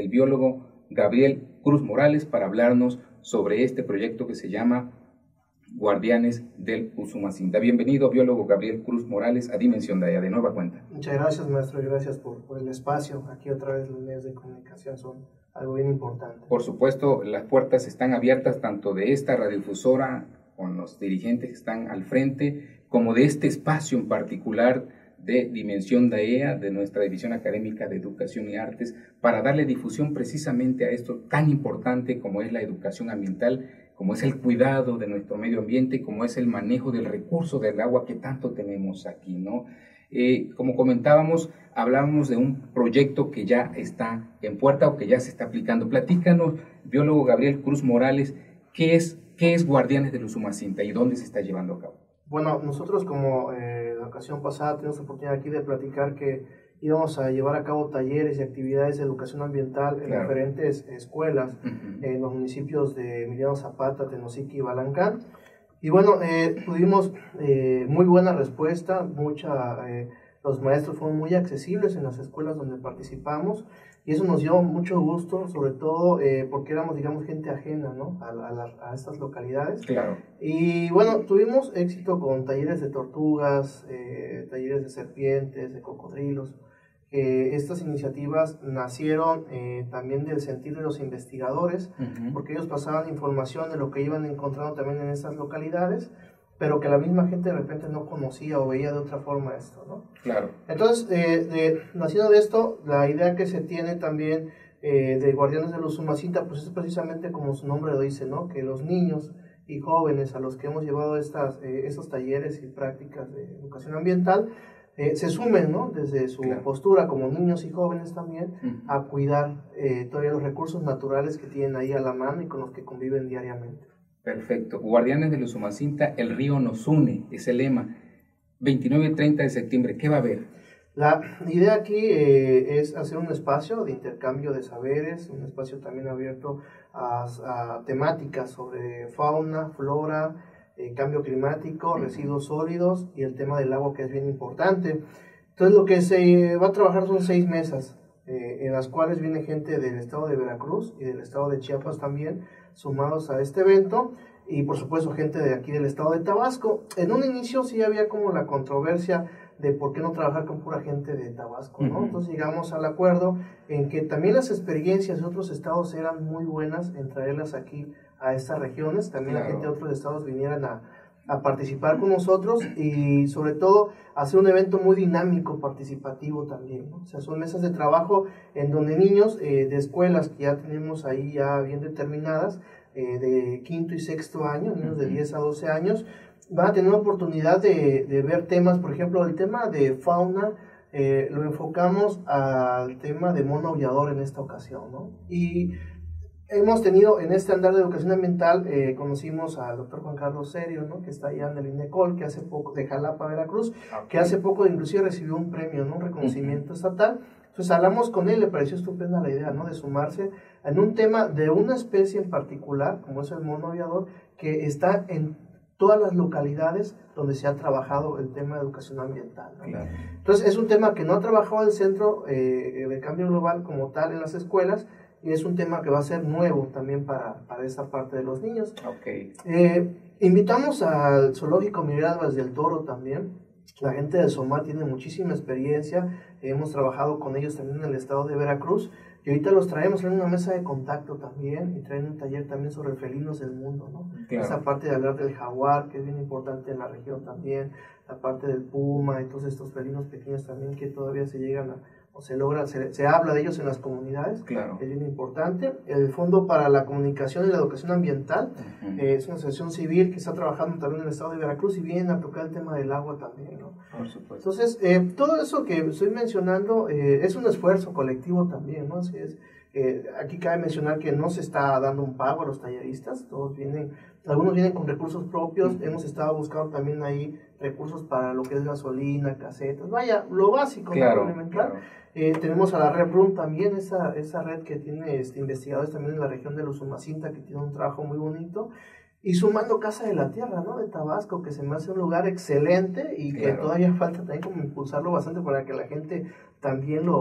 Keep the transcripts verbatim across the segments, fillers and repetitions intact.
el biólogo Gabriel Cruz Morales para hablarnos sobre este proyecto que se llama Guardianes del Usumacinta. Bienvenido, biólogo Gabriel Cruz Morales, a Dimensión Daya, de nueva cuenta. Muchas gracias, maestro, y gracias por, por el espacio. Aquí otra vez los medios de comunicación son algo bien importante. Por supuesto, las puertas están abiertas tanto de esta radiodifusora, con los dirigentes que están al frente, como de este espacio en particular de Dimensión Daea, de nuestra División Académica de Educación y Artes, para darle difusión precisamente a esto tan importante como es la educación ambiental, como es el cuidado de nuestro medio ambiente, como es el manejo del recurso del agua que tanto tenemos aquí, ¿no? Eh, como comentábamos, hablábamos de un proyecto que ya está en puerta o que ya se está aplicando. Platícanos, biólogo Gabriel Cruz Morales, ¿qué es, qué es Guardianes del Usumacinta y dónde se está llevando a cabo? Bueno, nosotros como eh, la ocasión pasada tuvimos la oportunidad aquí de platicar que íbamos a llevar a cabo talleres y actividades de educación ambiental en claro. diferentes escuelas uh-huh. en los municipios de Emiliano Zapata, Tenosique y Balancán. Y bueno, eh, tuvimos eh, muy buena respuesta, mucha, eh, los maestros fueron muy accesibles en las escuelas donde participamos y eso nos dio mucho gusto, sobre todo eh, porque éramos, digamos, gente ajena, ¿no? a, a, la, a estas localidades. Claro. Y bueno, tuvimos éxito con talleres de tortugas, eh, talleres de serpientes, de cocodrilos. Eh, estas iniciativas nacieron eh, también del sentir de los investigadores, uh-huh. porque ellos pasaban información de lo que iban encontrando también en estas localidades, pero que la misma gente de repente no conocía o veía de otra forma esto, ¿no? Claro. Entonces, eh, de, naciendo de esto, la idea que se tiene también eh, de Guardianes del Usumacinta, pues es precisamente como su nombre lo dice, ¿no? Que los niños y jóvenes a los que hemos llevado estas, eh, estos talleres y prácticas de educación ambiental, Eh, se sumen, ¿no? Desde su claro. postura como niños y jóvenes también, uh-huh. a cuidar eh, todavía los recursos naturales que tienen ahí a la mano y con los que conviven diariamente. Perfecto. Guardianes del Usumacinta, el río nos une, es el lema. veintinueve y treinta de septiembre, ¿qué va a haber? La idea aquí eh, es hacer un espacio de intercambio de saberes, un espacio también abierto a, a temáticas sobre fauna, flora, Eh, cambio climático, residuos sólidos y el tema del agua, que es bien importante. Entonces lo que se va a trabajar son seis mesas, eh, en las cuales viene gente del estado de Veracruz y del estado de Chiapas también, sumados a este evento, y por supuesto gente de aquí del estado de Tabasco. En un inicio sí había como la controversia de por qué no trabajar con pura gente de Tabasco, ¿no? Uh-huh. Entonces llegamos al acuerdo en que también las experiencias de otros estados eran muy buenas en traerlas aquí a estas regiones, también claro. la gente de otros estados vinieran a, a participar con nosotros y sobre todo hacer un evento muy dinámico, participativo también, ¿no? O sea, son mesas de trabajo en donde niños eh, de escuelas que ya tenemos ahí ya bien determinadas, eh, de quinto y sexto año, niños uh-huh. de diez a doce años, van a tener oportunidad de, de ver temas, por ejemplo, el tema de fauna, eh, lo enfocamos al tema de mono aullador en esta ocasión, ¿no? Y hemos tenido en este andar de educación ambiental, eh, conocimos al doctor Juan Carlos Serio, ¿no? Que está allá en el INECOL, que hace poco, de Jalapa, Veracruz, okay. que hace poco inclusive recibió un premio, ¿no? Un reconocimiento uh-huh. estatal. Entonces hablamos con él, le pareció estupenda la idea, ¿no? De sumarse en un tema de una especie en particular, como es el mono aullador, que está en todas las localidades donde se ha trabajado el tema de educación ambiental, ¿no? Claro. Entonces es un tema que no ha trabajado el Centro eh, de Cambio Global como tal en las escuelas, y es un tema que va a ser nuevo también para, para esa parte de los niños. Okay. Eh, invitamos al Zoológico Miradas del Toro también. La gente de SOMA tiene muchísima experiencia, hemos trabajado con ellos también en el estado de Veracruz, y ahorita los traemos en una mesa de contacto también, y traen un taller también sobre felinos del mundo, ¿no? Claro. Esa parte de hablar del jaguar, que es bien importante en la región también, la parte del puma, y todos estos felinos pequeños también que todavía se llegan a, o se logra, se, se habla de ellos en las comunidades, claro. es bien importante. El Fondo para la Comunicación y la Educación Ambiental, uh-huh. eh, es una asociación civil que está trabajando también en el estado de Veracruz y vienen a tocar el tema del agua también, ¿no? Por supuesto. Entonces, eh, todo eso que estoy mencionando eh, es un esfuerzo colectivo también, ¿no? Así es. Eh, aquí cabe mencionar que no se está dando un pago a los talleristas, todos vienen, algunos vienen con recursos propios, uh-huh. hemos estado buscando también ahí recursos para lo que es gasolina, casetas, vaya, lo básico, claro, ¿no? Elemental. Claro. Eh, tenemos a la Red Rum también, esa, esa red que tiene este, investigadores también en la región de Usumacinta, que tiene un trabajo muy bonito, y sumando Casa de la Tierra, ¿no? De Tabasco, que se me hace un lugar excelente y que claro. todavía falta también como impulsarlo bastante para que la gente también lo,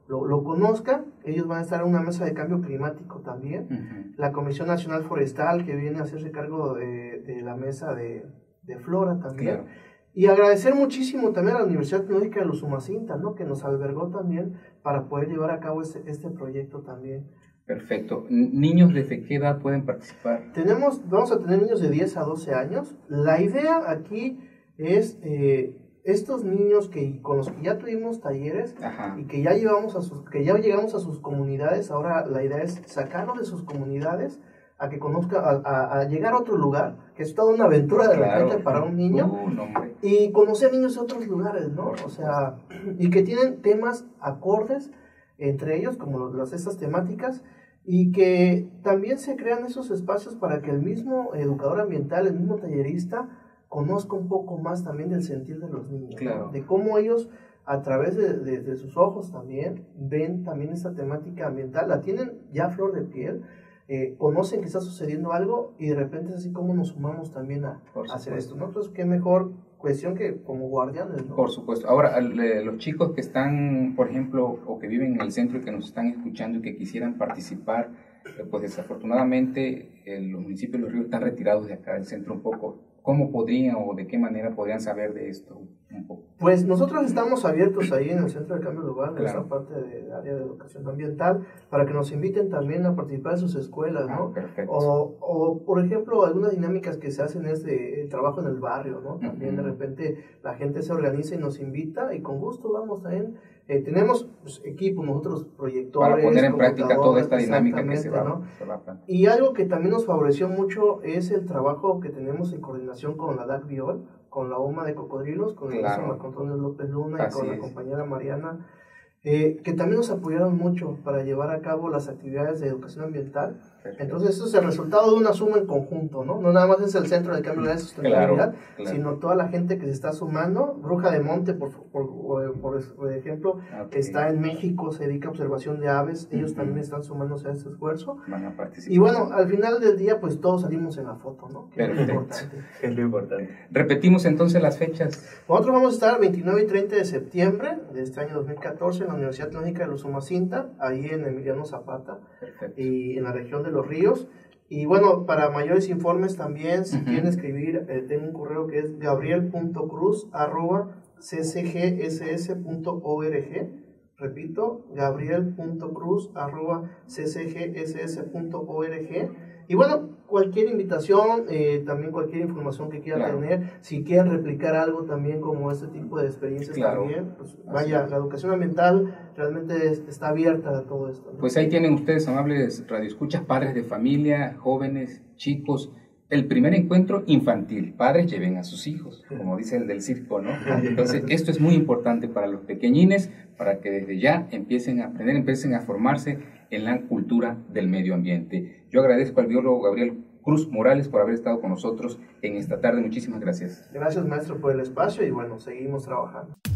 lo, lo conozca. Ellos van a estar en una mesa de cambio climático también. Uh-huh. La Comisión Nacional Forestal, que viene a hacerse cargo de, de la mesa de, de flora también. Claro. Y agradecer muchísimo también a la Universidad Tecnológica de Usumacinta, ¿no? Que nos albergó también para poder llevar a cabo este, este proyecto también. Perfecto. ¿Niños desde qué edad pueden participar? Tenemos, vamos a tener niños de diez a doce años. La idea aquí es eh, estos niños que con los que ya tuvimos talleres, ajá, y que ya llevamos a sus, que ya llegamos a sus comunidades, ahora la idea es sacarlos de sus comunidades a que conozca, a, a, a llegar a otro lugar, que es toda una aventura de claro, repente para un niño, uh, no, y conocer niños de otros lugares, ¿no? O sea, y que tienen temas acordes entre ellos, como las estas temáticas, y que también se crean esos espacios para que el mismo educador ambiental, el mismo tallerista, conozca un poco más también del sentir de los niños, claro, ¿no? De cómo ellos, a través de, de, de sus ojos también, ven también esta temática ambiental, la tienen ya a flor de piel, eh, conocen que está sucediendo algo, y de repente es así como nos sumamos también a, a hacer esto, ¿no? Entonces, qué mejor cuestión que como guardianes, ¿no? Por supuesto. Ahora, al, eh, los chicos que están, por ejemplo, o que viven en el centro y que nos están escuchando y que quisieran participar, eh, pues desafortunadamente eh, los municipios de Los Ríos están retirados de acá del centro un poco. ¿Cómo podrían o de qué manera podrían saber de esto un poco? Pues nosotros estamos abiertos ahí en el Centro de Cambio Global, en claro, esa parte del área de educación ambiental, para que nos inviten también a participar en sus escuelas, ¿no? Ah, perfecto. O, o, por ejemplo, algunas dinámicas que se hacen es de el trabajo en el barrio, ¿no? También uh-huh, de repente la gente se organiza y nos invita, y con gusto vamos también. Eh, tenemos pues, equipo, nosotros proyectores, para poner en práctica toda esta dinámica que se va, ¿no? se va a plantear. Y algo que también nos favoreció mucho es el trabajo que tenemos en coordinación con la D A C Biol, con la U M A de Cocodrilos, con el claro, Marco Antonio López Luna, y con es. la compañera Mariana, eh, que también nos apoyaron mucho para llevar a cabo las actividades de educación ambiental. Perfecto. Entonces, eso es el resultado de una suma en conjunto, ¿no? No nada más es el Centro de Cambio de Sustentabilidad, claro, claro, sino toda la gente que se está sumando. Bruja de Monte, por, por, por, por ejemplo, okay, está en México, se dedica a observación de aves, ellos uh-huh, también están sumándose a este esfuerzo. Van a participar. Y bueno, al final del día, pues todos salimos en la foto, ¿no? Que Perfecto. Es lo importante. Es lo importante. Repetimos entonces las fechas. Nosotros vamos a estar el veintinueve y treinta de septiembre de este año dos mil catorce en la Universidad Tecnológica de Usumacinta, ahí en Emiliano Zapata. Perfecto. Y en la región de Los Ríos. Y bueno, para mayores informes también, si uh-huh, quieren escribir, eh, tengo un correo que es gabriel punto cruz arroba c c g s s punto org. Repito, gabriel punto cruz arroba c c g s s punto org. Y bueno, cualquier invitación, eh, también cualquier información que quieran claro, tener, si quieren replicar algo también como este tipo de experiencias claro, también, pues vaya, es. La educación ambiental realmente es, está abierta a todo esto, ¿no? Pues ahí tienen ustedes, amables radioescuchas, padres de familia, jóvenes, chicos, el primer encuentro infantil. Padres lleven a sus hijos, como dice el del circo, ¿no? Entonces, esto es muy importante para los pequeñines, para que desde ya empiecen a aprender, empiecen a formarse en la cultura del medio ambiente. Yo agradezco al biólogo Gabriel Cruz Morales por haber estado con nosotros en esta tarde. Muchísimas gracias. Gracias, maestro, por el espacio, y bueno, seguimos trabajando.